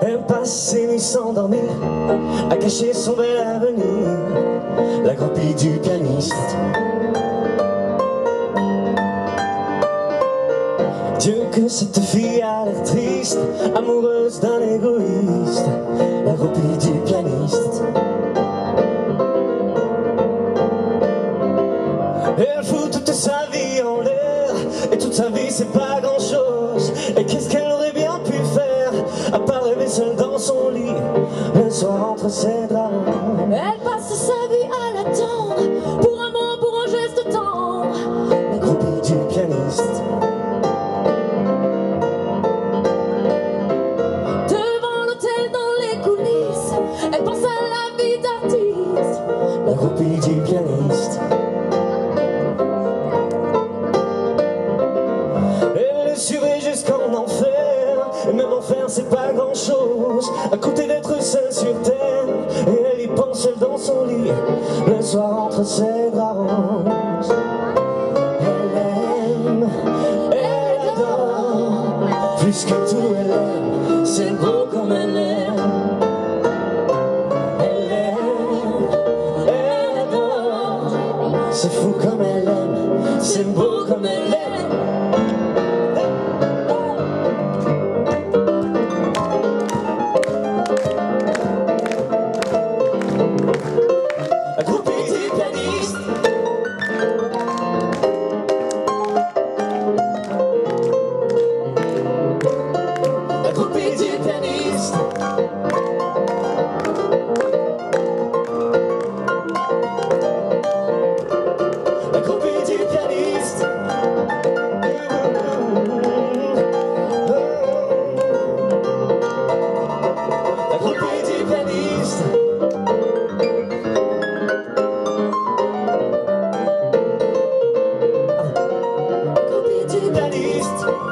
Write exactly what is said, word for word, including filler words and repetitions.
Elle passe ses nuits sans dormir, à cacher son bel avenir, la groupie du pianiste. Dieu que cette fille a l'air triste, amoureuse d'un égoïste, la groupie du pianiste. Et elle fout toute sa vie en l'air, et toute sa vie c'est pas grand chose. Et qu'est-ce qu'elle aurait bien pu faire, à part rêver seule dans son lit, le soir entre ses draps. Elle passe sa vie à l'attendre, pour un mot, pour un geste tendre, la groupie du pianiste. Devant l'hôtel, dans les coulisses, elle pense à la vie d'artiste, la groupie du pianiste. Elle le suivrait jusqu'en enfer, et même enfer c'est pas grand chose, à côté d'être seule sur terre, et elle y pense seule dans son lit, le soir entre ses draps roses. Elle aime, elle adore, plus que tout elle aime, c'est beau comme elle aime. Elle aime, elle adore, c'est fou comme elle aime, c'est beau comme elle aime. La groupie du pianiste. La groupie du pianiste. La groupie du pianiste. La groupie du pianiste. Du pianiste.